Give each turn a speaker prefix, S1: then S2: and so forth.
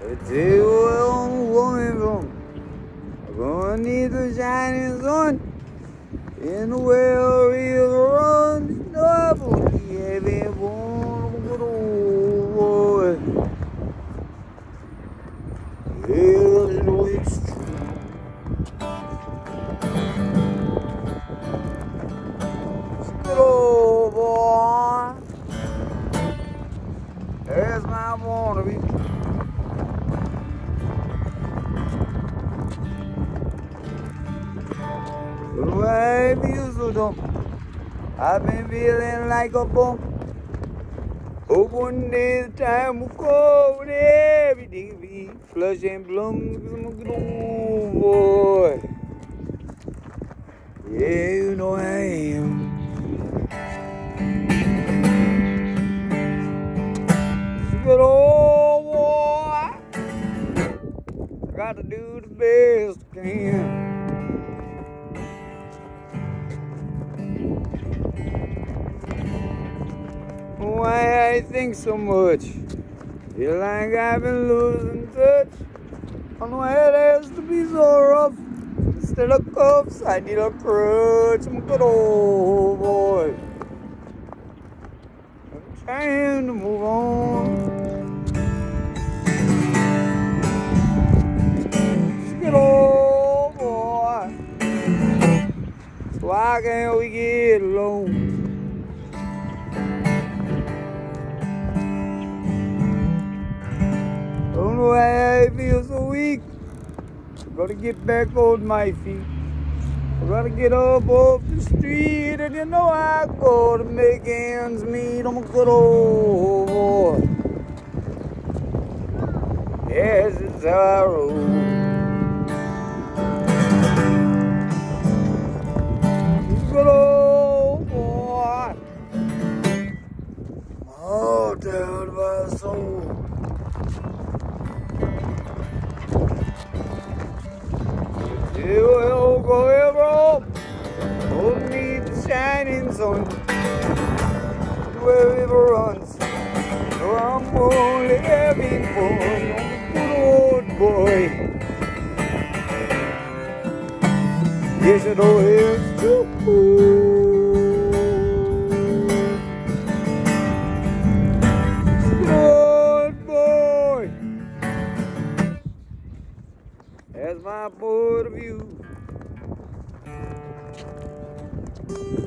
S1: Tell you where I'm going from. I'm gonna need the shining sun. In the well river runs, double heavy born good old boy. Yeah, you know it's true. It's good old boy. That's my wannabe. Why I feel so dumb? I've been feeling like a bump. Hope one day the time will come when everything will be flush and plum. Cause I'm a good old boy. Yeah, you know I am. Good old boy. I got to do the best I can. Why I think so much? Feel like I've been losing touch on why it has to be so rough. Instead of cuffs, I need a crutch. I'm a good old boy. I'm trying to move on. Just a good old boy. So why can't we get along? Don't know why I feel so weak. Gotta get back on my feet. I gotta get up off the street, and you know I gotta make ends meet. I'm a good old boy. Yes, it's how I roll. Good old boy. I'm all down my soul. You will go ever hold me the shining sun. Where river runs, no, I'm only having fun. I'm a good old boy. Yes, you know it's true. Good boy. That's my point of view.